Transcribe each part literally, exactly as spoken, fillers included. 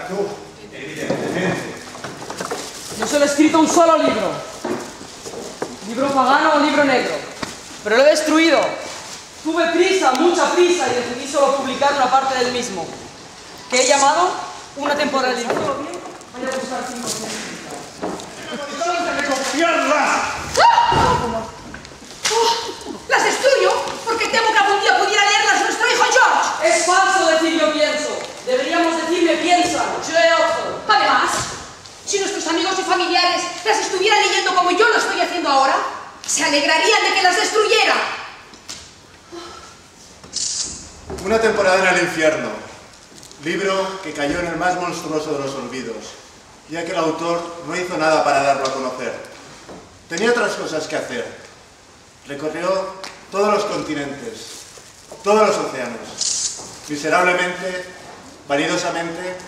tú, evidentemente. Yo solo he escrito un solo libro. Libro pagano o libro negro. Pero lo he destruido. Tuve prisa, mucha prisa, y decidí solo publicar una parte del mismo, que he llamado Una temporada del infierno. Voy a buscar cinco ¡Las destruyo! Porque temo que algún día pudiera leerlas nuestro hijo George. Es falso decir yo pienso. Deberíamos decirme piensan. Yo he otro. Además, si nuestros amigos y familiares las estuvieran leyendo como yo lo estoy haciendo ahora, se alegrarían de que las destruyera. Una temporada en el infierno. Libro que cayó en el más monstruoso de los olvidos, ya que el autor no hizo nada para darlo a conocer. Tenía otras cosas que hacer. Recorrió todos los continentes, todos los océanos. Miserablemente, vanidosamente.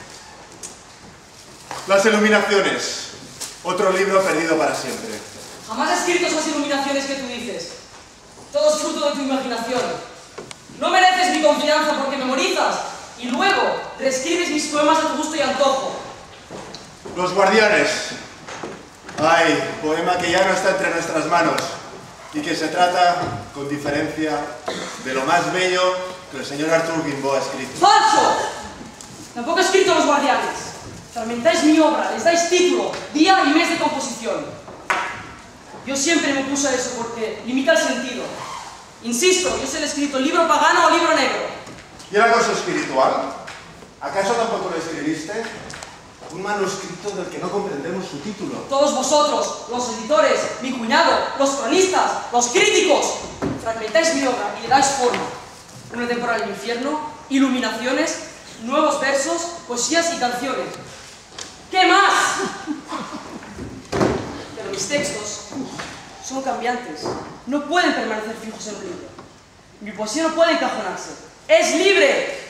Las iluminaciones. Otro libro perdido para siempre. Jamás he escrito esas iluminaciones que tú dices. Todo es fruto de tu imaginación. No mereces mi confianza porque memorizas y luego reescribes mis poemas a tu gusto y antojo. Los guardianes. Ay, poema que ya no está entre nuestras manos y que se trata, con diferencia, de lo más bello que el señor Arthur Rimbaud ha escrito. ¡Falso! Tampoco he escrito Los guardianes. Fragmentáis mi obra, les dais título, día y mes de composición. Yo siempre me puse a eso porque limita el sentido. Insisto, yo se le he escrito libro pagano o libro negro. ¿Y el acoso espiritual? ¿Acaso tampoco lo escribiste? Un manuscrito del que no comprendemos su título. Todos vosotros, los editores, mi cuñado, los cronistas, los críticos, fragmentáis mi obra y le dais forma. Una temporada del infierno, iluminaciones, nuevos versos, poesías y canciones. ¿Qué más? Pero mis textos son cambiantes. No pueden permanecer fijos en un libro. Mi poesía no puede encajonarse. ¡Es libre!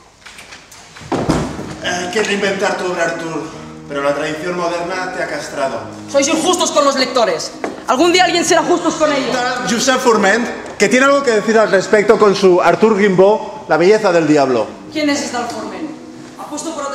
Hay que reinventar tu obra, Arthur, pero la tradición moderna te ha castrado. Sois injustos con los lectores. Algún día alguien será justo con ellos. Josep Forment, que tiene algo que decir al respecto con su Arthur Rimbaud, La belleza del diablo. ¿Quién es este Forment? Apuesto por otra